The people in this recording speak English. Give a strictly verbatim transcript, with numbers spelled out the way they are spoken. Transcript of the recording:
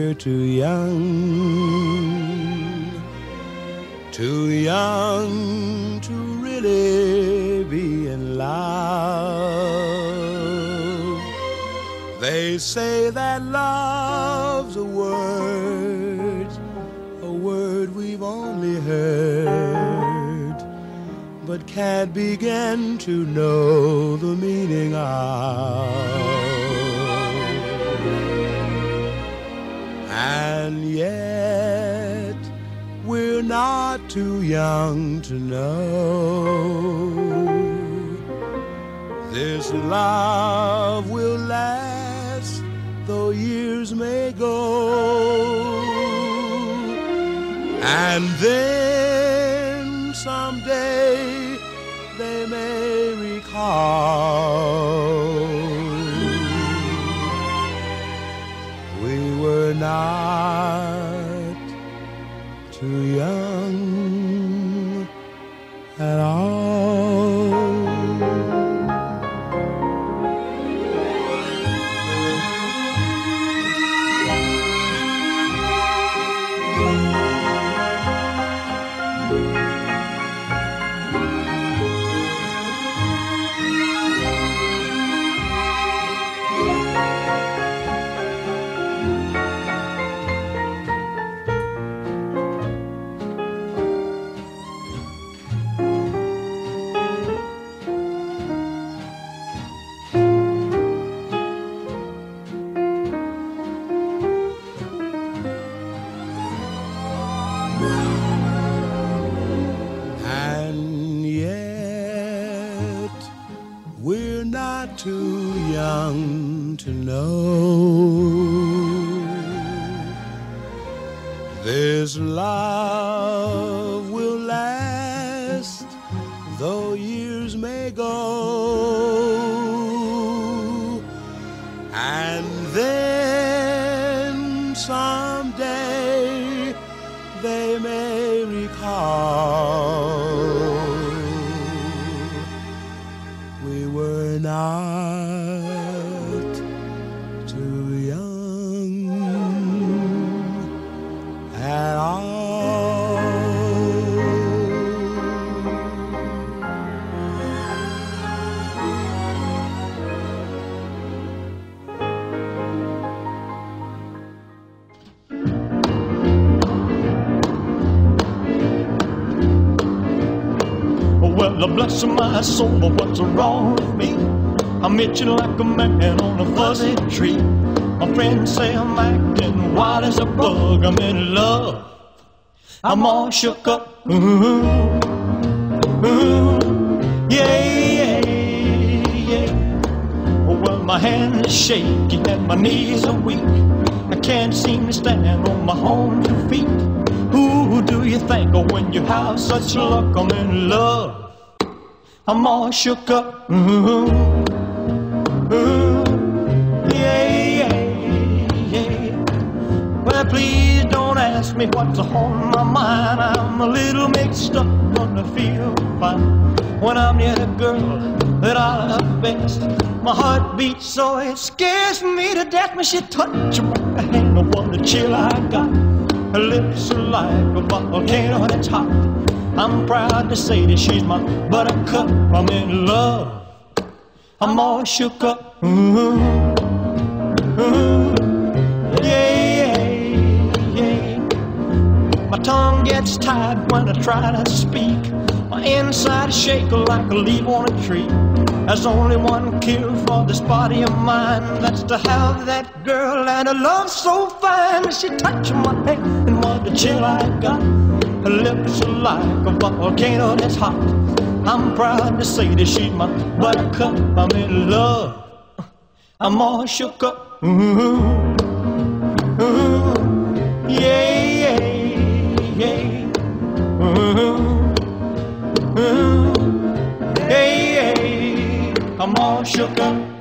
we're too young, too young to really be in love. They say that love's a word, a word we've only heard, but can't begin to know the meaning of. And yet we're not too young to know this love will last though years may go. And then someday they may recall we were not too young at all. We're not too young to know this love will last though years may go. And then someday they may recall we were not too young at all. Well, bless my soul, but what's wrong with me? I'm itching like a man on a fuzzy tree. My friends say I'm acting wild as a bug. I'm in love, I'm all shook up. Ooh, ooh, yeah, yeah, yeah. Well, my hand is shaky and my knees are weak. I can't seem to stand on my own two feet. Who do you think of when you have such luck? I'm in love, I'm all shook up. Ooh, ooh, yeah, yeah, yeah. Well, please don't ask me what's on my mind. I'm a little mixed up, but I feel fine when I'm near the girl that I love best. My heart beats so it scares me to death when she touches my hand. Oh, what a chill I got. Her lips are like a volcano that's hot. I'm proud to say that she's my buttercup. I'm in love, I'm all shook up. Ooh, ooh, yeah, yeah, yeah. My tongue gets tied when I try to speak. My inside shake like a leaf on a tree. There's only one cure for this body of mine, that's to have that girl and a love so fine. She touched my hand and what a chill I got. Her lips are like a volcano that's hot. I'm proud to say that she's my buttercup. I'm in love, I'm all shook up. Ooh, ooh, yeah, yeah, yeah. Ooh, ooh, yeah, yeah. I'm all shook up.